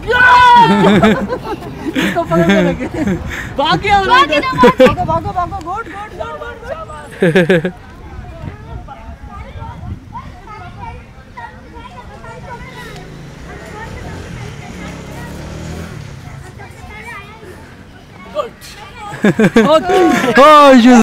इसको पकड़ने लगे। भागे भागो भागो भागो, गुड गुड गुड। Oh,